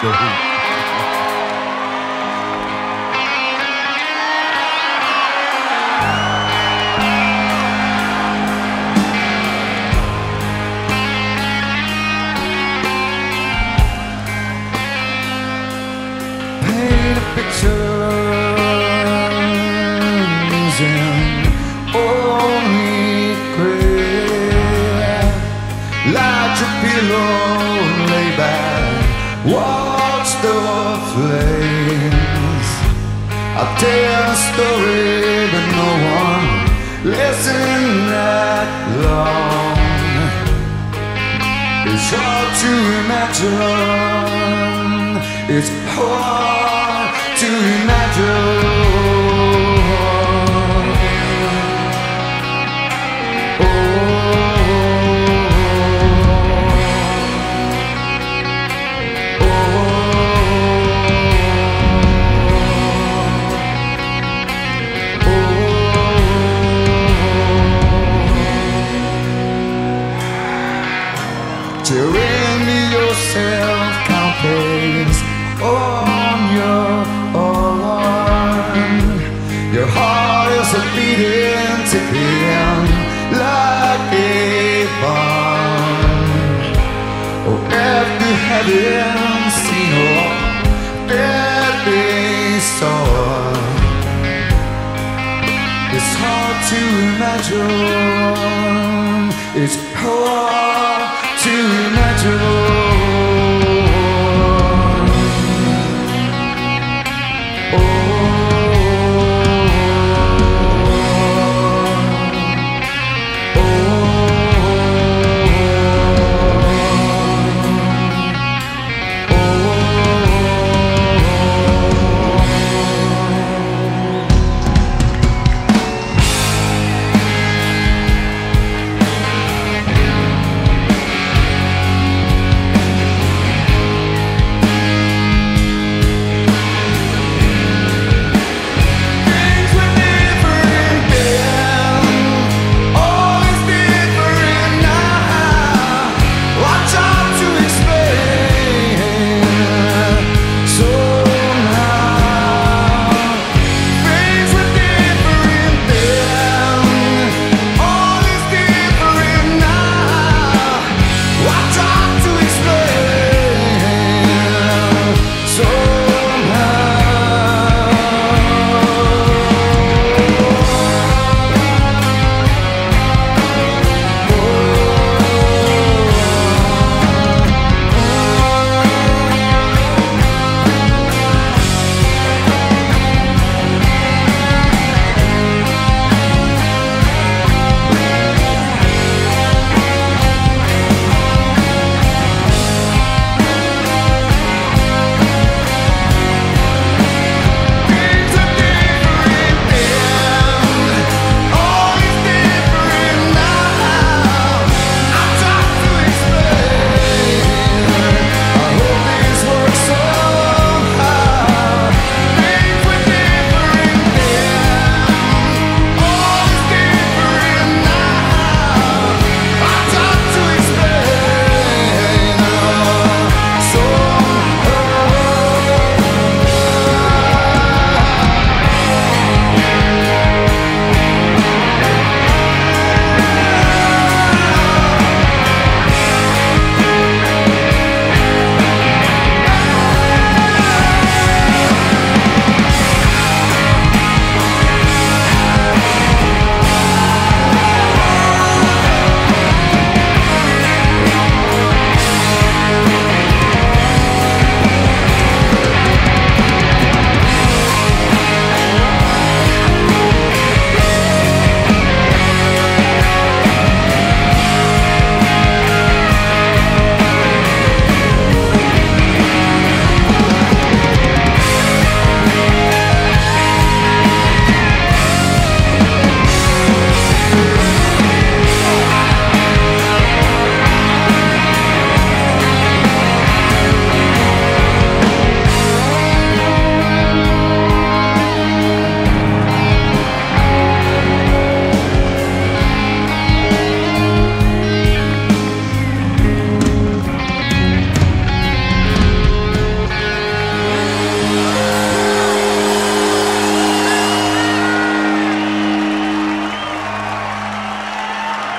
Paint a picture using only gray. Light your pillow and lay back, watch the flames. I'll tell a story, but no one listen that long. It's hard to imagine. It's hard to imagine. Tyranny yourself, count days on your own. Your heart is a beating to him like a bomb. Oh, after having seen all that they saw, it's hard to imagine. It's hard to imagine.